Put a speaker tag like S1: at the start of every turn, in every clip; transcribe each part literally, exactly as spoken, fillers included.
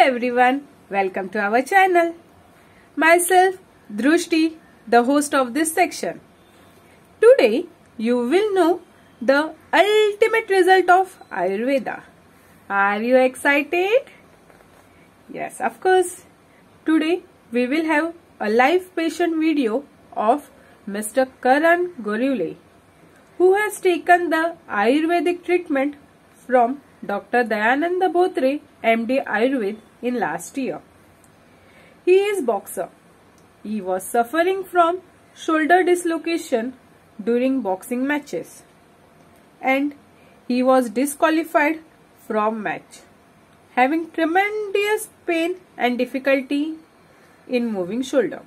S1: everyone, welcome to our channel. Myself Drushti, the host of this section. Today you will know the ultimate result of Ayurveda. Are you excited? Yes, of course. Today we will have a live patient video of Mister Karan Gorule, who has taken the Ayurvedic treatment from Doctor Dayananda Bothre, M D Ayurved, in last year. He is boxer. He was suffering from shoulder dislocation during boxing matches, and he was disqualified from match, having tremendous pain and difficulty in moving shoulder.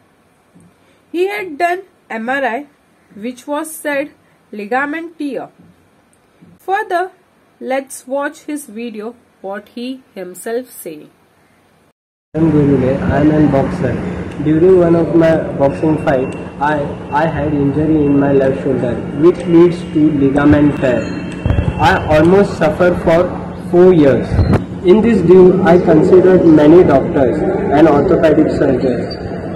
S1: He had done M R I, which was said ligament tear. Further, let's watch his video, what he himself say.
S2: I am Gorule. I am a boxer. During one of my boxing fight, I, I had injury in my left shoulder, which leads to ligament tear. I almost suffered for four years. In this due, I considered many doctors and orthopedic surgeons.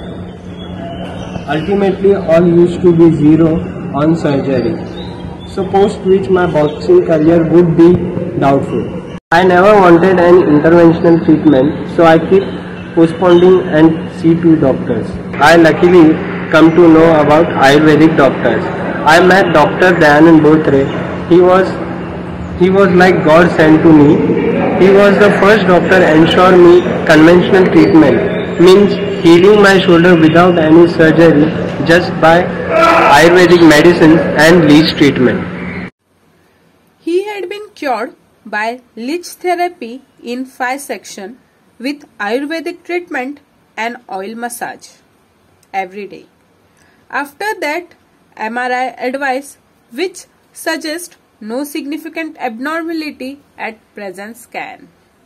S2: Ultimately, all used to be zero on surgery. So post which my boxing career would be doubtful. I never wanted an interventional treatment, so I keep postponing and see two doctors. I luckily come to know about Ayurvedic doctors. I met Doctor Dayananda Bothre. He was he was like God sent to me. He was the first doctor to ensure me conventional treatment, means healing my shoulder without any surgery, just by Ayurvedic medicines and leech treatment.
S1: He had been cured by leech therapy in five sections with Ayurvedic treatment and oil massage every day. After that, M R I advice, which suggests no significant abnormality at present scan.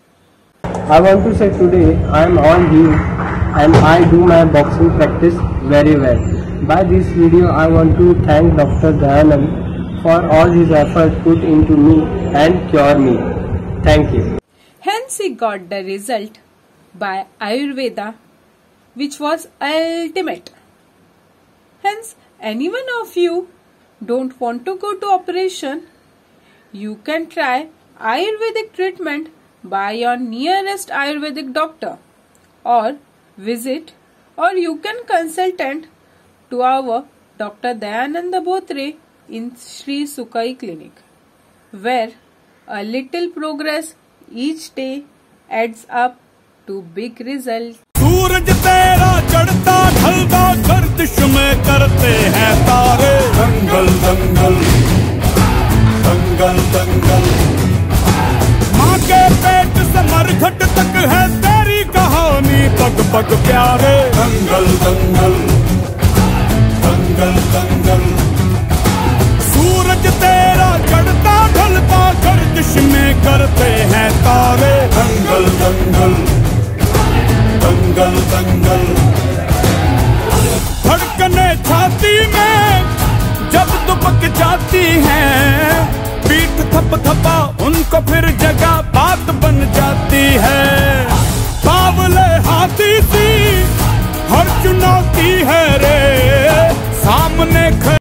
S2: I want to say today I am all healed and I do my boxing practice very well. By this video, I want to thank Doctor Dayanand for all his effort put into me and cure me. Thank you.
S1: Hence he got the result by Ayurveda, which was ultimate. Hence, any one of you don't want to go to operation, you can try Ayurvedic treatment by your nearest Ayurvedic doctor, or visit, or you can consultant to our Doctor Dayananda Bothre in Sri Sukai Clinic, where a little progress each day adds up to big result.
S3: सूरज तेरा चढ़ता ढलता गर्दिश में करते हैं तारे, दंगल दंगल दंगल दंगल। माँ के पेट से मरघट तक है तेरी कहानी, पग पग प्यारे, दंगल दंगल दंगल दंगल। सूरज तेरा चढ़ता ढलता गर्दिश में करते हैं तारे, दंगल दंगल दंगल दंगल। धड़कने छाती में जब दुबक जाती हैं, पीठ थप थपा उनको फिर जगह बात बन जाती है। बावले हाथी सी हर चुनौती है रे, सामने